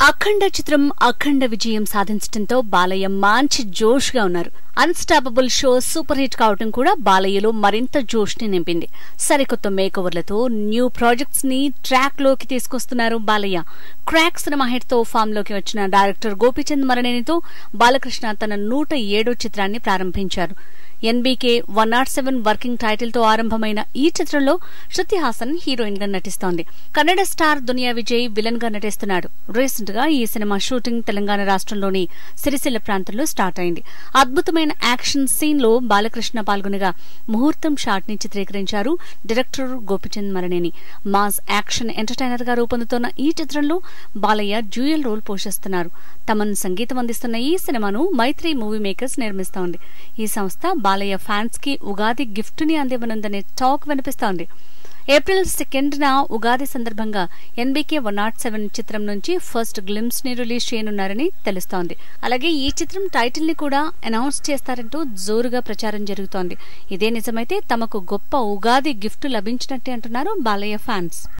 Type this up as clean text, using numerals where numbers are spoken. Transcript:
అఖండ చిత్రం అఖండ విజయం సాధించడంతో బాలయ్య మంచి జోష్ గా ఉన్నారు. అన్స్టాపబుల్ షో సూపర్ హిట్ కావడం కూడా బాలయ్యలో మరింత జోష్ ని నింపింది. సరికొత్త మేకోవర్లతో న్యూ ప్రాజెక్ట్స్ ని ట్రాక్ లోకి తీసుకొస్తున్నారు బాలయ్య. క్రాక్ సినిమా హిట్ తో ఫామ్ లోకి వచ్చిన డైరెక్టర్ గోపీచంద్ మరణేనితో బాలకృష్ణ తన 107వ చిత్రాన్ని ప్రారంభించారు. ఎన్బీకే 107 వర్కింగ్ టైటిల్ తో ఆరంభమైన ఈ చిత్రంలో శృతి హాసన్ హీరోయిన్ గా నటిస్తోంది. కన్నడ స్టార్ దునియా విజయ్ విలన్ గా నటిస్తున్నాడు. రీసెంట్ గా ఈ సినిమా షూటింగ్ తెలంగాణ రాష్ట్రంలోని సిరిసిల్ల ప్రాంతంలో స్టార్ట్ అయింది. అద్భుతమైన యాక్షన్ సీన్ లో బాలకృష్ణ పాల్గొనగా ముహూర్తం షాట్ ని చిత్రీకరించారు director Gopichand Malineni. Mass action entertainer గా రూపొందుతున్న ఈ చిత్రంలో బాలయ్య డ్యూయల్ రోల్ పోషిస్తున్నారు. తమన్ సంగీతం అందిస్తున్న ఈ సినిమాను మైత్రి మూవీ మేకర్స్ నిర్మిస్తోంది. ఈ సంస్థ బాలయ్య ఫ్యాన్స్ కి ఉగాది గిఫ్ట్ ని అందివ్వనుందనే టాక్ వినిపిస్తోంది. ఏప్రిల్ 2న ఉగాది సందర్భంగా ఎన్బీకే 107 చిత్రం నుంచి ఫస్ట్ గ్లిమ్స్ ని రిలీజ్ చేయనున్నారని తెలుస్తోంది. అలాగే ఈ చిత్రం టైటిల్ ని కూడా అనౌన్స్ చేస్తారంటూ జోరుగా ప్రచారం జరుగుతోంది. ఇదే నిజమైతే తమకు గొప్ప ఉగాది గిఫ్ట్ లభించినట్టే అంటున్నారు బాలయ్య ఫ్యాన్స్.